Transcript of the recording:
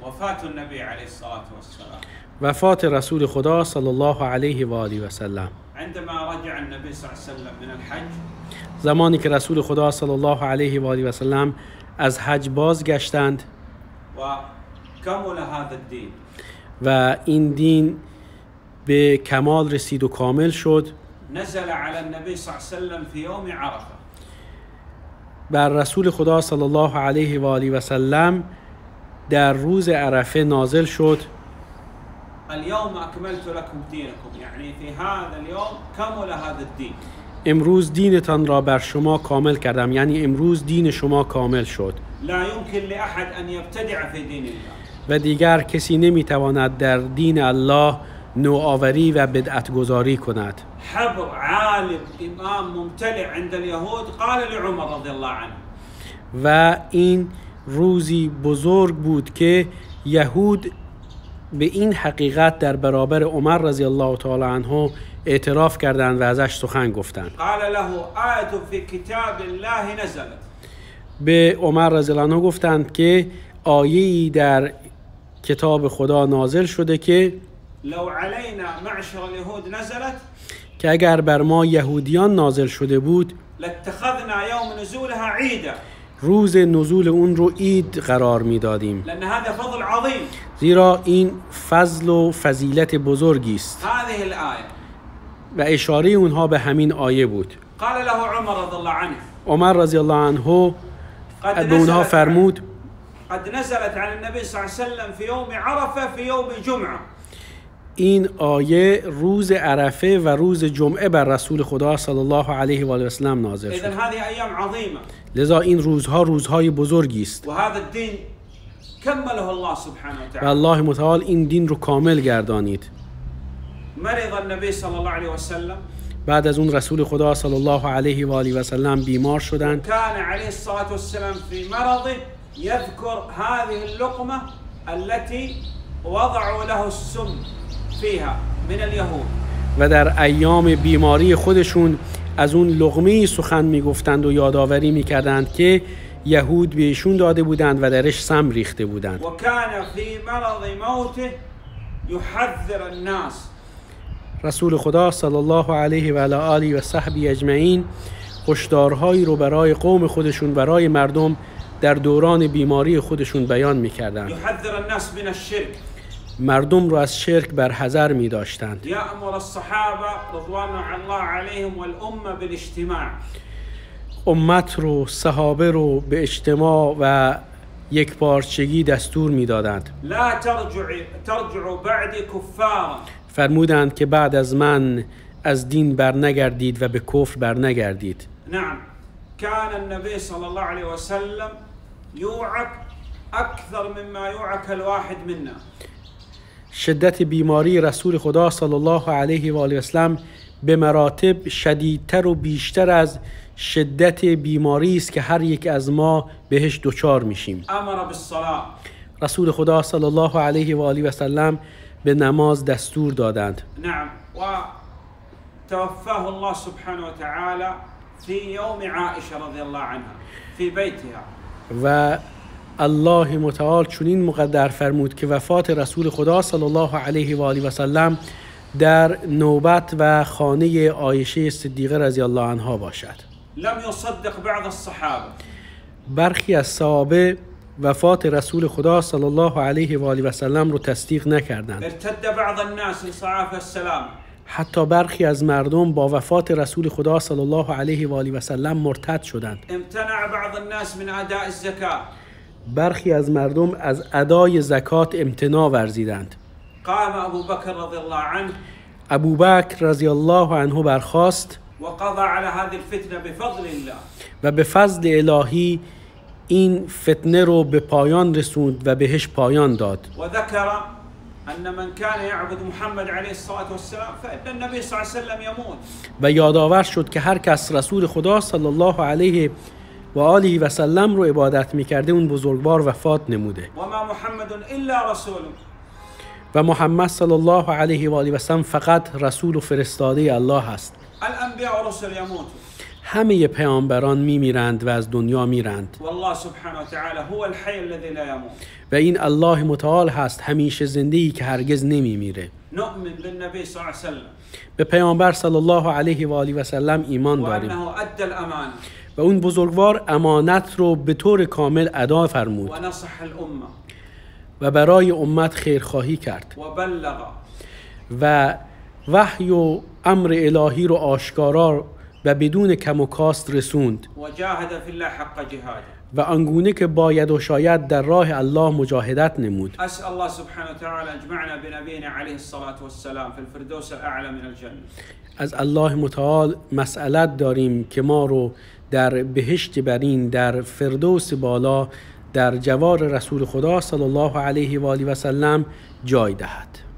وفاة النبي عليه الصلاة والسلام. وفات رسول خدا صلی الله علیه و آله و سلم. عندما رجع النبي صلى الله عليه وسلم من الحج، زمانی که رسول خدا صلی الله علیه و آله و سلم از حج بازگشتند وكمل هذا الدين، و این دین به کمال رسید و کامل شد، نزل على النبي صلى الله عليه وسلم في يوم عرفة. بر رسول خدا صلی الله علیه و آله و سلم در روز عرفه نازل شد. اليوم أكملت لكم دينكم، يعني في هذا اليوم كمل هذا الدين. امروز دینتان را بر شما کامل کردم، یعنی امروز دین شما کامل شد. لا يمكن لأحد أن يبتدع في دين الله. و دیگر کسی نمیتواند در دین الله نوآوری و بدعت گذاری کند. حبر عالم إمام ممتلئ عند اليهود قال لعمر رضي الله عنه. و این روزی بزرگ بود که یهود به این حقیقت در برابر عمر رضی الله تعالی عنه اعتراف کردند و ازش سخن گفتند. قال له آیت فی کتاب الله نزلت. به عمر رضی الله عنه گفتند که آیه‌ای در کتاب خدا نازل شده که لو علینا معشر اليهود نزلت، که اگر بر ما یهودیان نازل شده بود لاتخذنا یوم نزولها عیدا، روز نزول اون رو عید قرار میدادیم، لأن هذا فضل عظیم، زیرا این فضل و فضیلت بزرگی است. هذه الآیه و اشاره اونها به همین آیه بود. قال له عمر رضی الله عنه، عمر رضی الله عنه به اونها فرمود قد نزلت على النبي صلى الله عليه وسلم في يوم عرفه في يوم جمعه. این آیه روز عرفه و روز جمعه بر رسول خدا صلی الله علیه و آله و سلم نازل شد. اذن هذه ایام عظیمه، لذا این روزها روزهای بزرگی است و هذا الدین کمله الله سبحانه و و تعالی. الله متعال این دین رو کامل گردانید. مرض النبي صلى الله عليه وسلم، بعد از اون رسول خدا صلی الله علیه و آله و سلم بیمار شدند. كان عليه الصلاة والسلام في مرضه يذكر هذه اللقمة التي وضعوا له السم فيها من اليهود. و در ایام بیماری خودشون از اون لقمه‌ای سخن میگفتند و یادآوری میکردند که یهود بهشون داده بودند و درش سم ریخته بودند. وكان في مرض موته يحذر الناس. رسول خدا صلی الله علیه و آله و صحبی اجمعین هشدارهایی رو برای قوم خودشون، برای مردم در دوران بیماری خودشون بیان میکردند. يحذر الناس من الشرك. مردم رو از شرک برحذر می داشتند. يأمر الصحابة رضوان الله عليهم والأمة بالاجتماع. امت رو، صحابه رو به اجتماع و یک پارچگی دستور می دادند. لا ترجعوا بعد كفارا. فرمودند که بعد از من از دین برنگردید و به کفر برنگردید. نعم، كان النبي صلى الله عليه وسلم يوعك أكثر مما يوعك الواحد منا. شدت بیماری رسول خدا صلی الله علیه و آله و سلم به مراتب شدیدتر و بیشتر از شدت بیماری است که هر یک از ما بهش دچار میشیم. امر بالصلاة. رسول خدا صلی الله علیه و آله و سلم به نماز دستور دادند. نعم، و توفاه الله سبحانه وتعالى في يوم عائشة رضي الله عنها في بيتها. و الله متعال چنین مقدر فرمود که وفات رسول خدا صلی الله علیه و آله و سلم در نوبت و خانه عایشه صدیقه رضی الله عنها باشد. لم يصدق بعض الصحابه. برخی از صحابه وفات رسول خدا صلی الله علیه و آله و سلم رو تصدیق نکردند. ارتد بعض الناس لصحابه السلام. حتی برخی از مردم با وفات رسول خدا صلی الله علیه و آله و سلم مرتد شدند. امتنع بعض الناس من اداء الزکات. برخی از مردم از ادای زکات امتناع ورزیدند. قام ابو بکر رضی الله عنه. ابو بکر رضی الله عنه برخاست وقضى على هذه الفتنه بفضل الله. و به فضل الهی این فتنه رو به پایان رسوند و بهش پایان داد. و ذکر ان من كان يعبد محمد عليه الصلاه والسلام فان النبي صلى الله عليه وسلم يموت. و یادآور شد که هر کس رسول خدا صلی الله علیه و آله و سلم رو عبادت می‌کرده اون بزرگوار وفات نموده. و ما محمد الا رسول. و محمد صلی الله علیه و آله و سلم فقط رسول و فرستاده الله است. الانبیاء و رسل یموتون. همه پیامبران میمیرند و از دنیا میرند والله سبحانه وتعالى هو الحي الذي لا يموت. و این الله متعال هست همیشه زنده‌ای که هرگز نمیمیره. نؤمن بالنبي صلى الله عليه وسلم به پیامبر صلی الله علیه و آله و سلم ایمان داریم وأنه أدى الأمانة و اون بزرگوار امانت رو به طور کامل ادا فرمود ونصح الأمة و برای امت خیرخواهی کرد وبلغ و وحی و امر الهی رو آشکارا و بدون کم و کاست رسوند وجاهد في الله حق جهاده. و آنگونه که باید و شاید در راه الله مجاهدت نمود. أسأل الله سبحانه وتعالى أن يجمعنا بنبينا عليه الصلاة والسلام في الفردوس الأعلى من الجنة. از الله متعال مسئلت داریم که ما رو در بهشت برین در فردوس بالا در جوار رسول خدا صلی الله علیه و آله و سلم جای دهد.